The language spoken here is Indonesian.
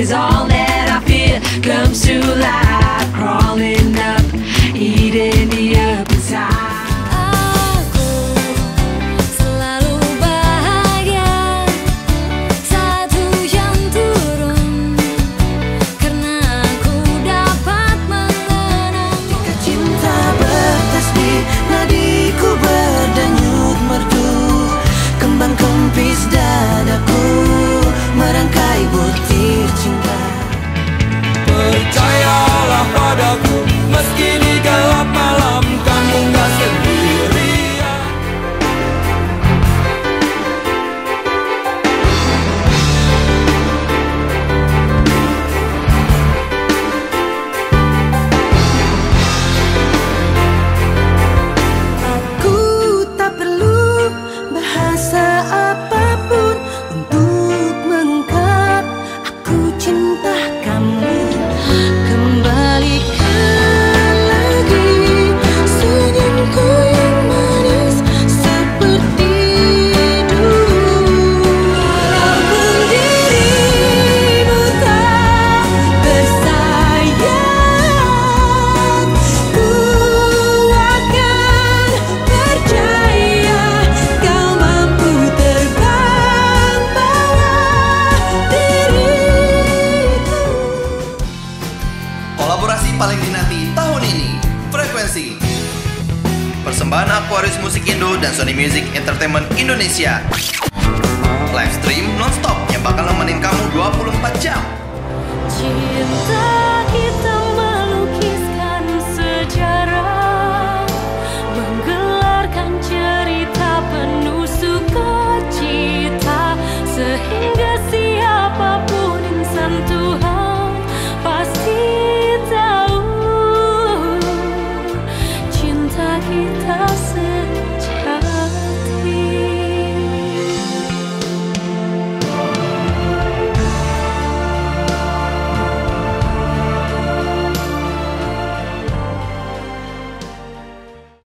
is all that I feel comes to life, crawling up, eating me up inside. Kempis dadaku merangkai butir cinta. Percayalah padaku, meski di gelap malam kamu gak sendirian. Aku tak perlu bahasa apapun untuk mengungkap aku cinta kamu. Kembalikan lagi senyumku yang manis seperti dulu. Walaupun dirimu tak bersayap, ku akan percaya kau mampu terbang bawah diriku. Kolaborasi paling dinanti tahun ini, Frekuensi. Persembahan Aquarius Musik Indo dan Sony Music Entertainment Indonesia. Live stream non-stop yang bakal nemenin kamu 24 jam. Cinta